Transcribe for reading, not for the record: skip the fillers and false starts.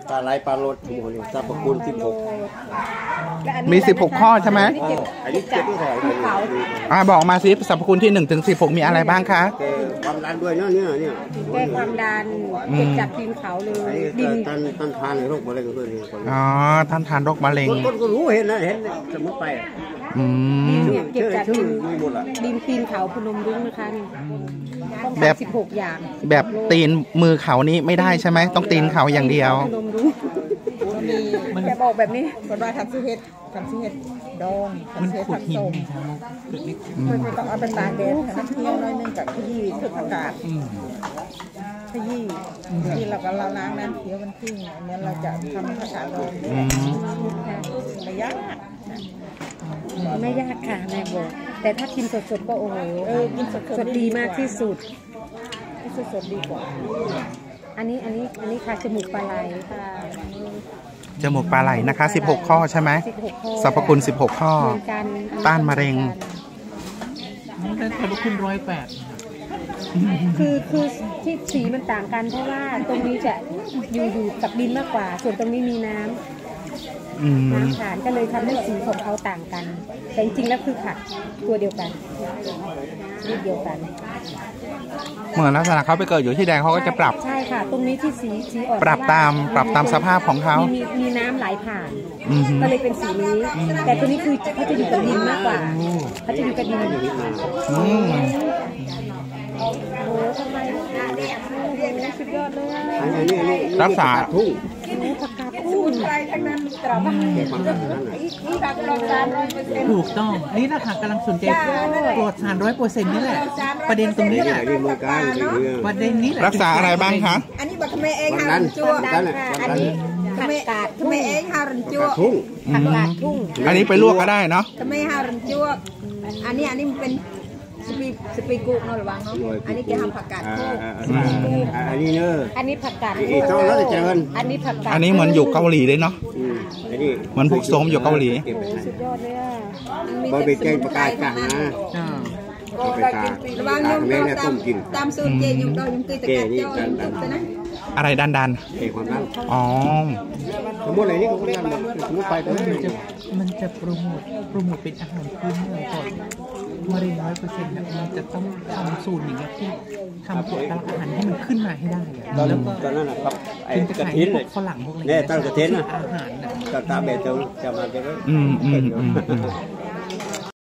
ปลาไหลปลาโรดหมูนี่สรรพคุณ16 มี16ข้อใช่ไหมอันนี้7ข้อบอกมาสิสรรพคุณที่1 ถึง 16มีอะไรบ้างคะแก้ความดันด้วยเนี่ยแก้ความดันเก็บจากดินเขาเลยดินต้านทานโรคมะเร็งด้วยนี่ท่านทานโรคมะเร็งคนก็รู้เห็นสมมติไปเก็บจากดินตีนเขาพนมรุ้งนะคะนี่แบบ 16อย่างแบบตีนมือเขานี้ไม่ได้ใช่ไหมต้องตีนเขาอย่างเดียวมันจะบอกแบบนี้คนว่าทำซื้อเห็ดดองมันทำซื้อขุดหินไม่ต้องเอาไปตากแดดน้ำเที่ยวน้อยนึงกับที่สุดอากาศที่เราก็ล้างน้ำเคี้ยวมันทิ้งอันนี้เราจะทำผักกาดดองไม่ยากค่ะนายบอกแต่ถ้ากินสดๆก็โอ้โหกินสดดีมากที่สุดสดดีกว่าอันนี้ค่ะจมูกปลาไหลค่ะจมูกปลาไหลนะคะ16ข้อใช่ไหมสรรพคุณ16ข้อต้านมะเร็งแต่สรรพคุณ108 คือที่สีมันต่างกันเพราะว่าตรงนี้จะอยู่กับดินมากกว่าส่วนตรงนี้มีน้ำผ่านก็เลยทำให้สีของเขาต่างกันแต่จริงๆแล้วคือผักตัวเดียวกันนิดเดียวกันเหมือนลักษณะเขาไปเกิดอยู่ที่แดงเขาก็จะปรับใช่ค่ะตรงนี้ที่สีออกปรับตามสภาพของเขามีน้ำไหลผ่านก็เลยเป็นสีนี้แต่ตัวนี้คือเขาจะอยู่กับดินมากกว่าเขาจะอยู่กับดินโอ้ทำไมสุดยอดเลยรักษาทุ่งผักกาดทุ่งอะไรทั้งนั้นตราบ้านนี่แบบ100% ถูกต้องนี่นะคะกำลังสนใจปลอดสาร100%นี่แหละประเด็นตรงนี้แหละประเด็นนี้รักษาอะไรบ้างคะอันนี้บอกทำไมเองค่ะจั่วอันนี้ผักกาดทำไมเองค่ะรันจั่วผักกาดทุ่งอันนี้ไปลวกก็ได้เนาะทำไมค่ะรันจั่วอันนี้มันเป็นสปีกุกเนาะหรือว่าเนาะอันนี้แกทำผักกาดทุ่งอันนี้เนอะอันนี้ผักกาดทุ่งอันนี้ผักกาดอันนี้เหมือนอยู่เกาหลีเลยเนาะเหมือนพวกโซมอยู่เกาหลีสุดยอดเลยอ่ะบะหมี่แกงปลากายกะนะระวังยุ่งตามสูตรเจยุ่งเรายุ่งตีตะการเจ้ายุ่งตุ๊กนะอะไรดันความดันสมมติอะไรนี่เขาเรียกสมมติไปมันจะโปรโมทเป็นอาหารพื้นเมืองก่อนมะเร็ง100%นะมันจะต้องทำสูตรอย่างเงี้ยที่ทำตัวตลาดอาหารให้มันขึ้นมาให้ได้แล้วก็ตอนนั้นนะครับไอ้กระถินเลยฝรั่งพวกอะไรเนี่ยตั้งกระถินนะอาหารนะตาเบลจะมาจะ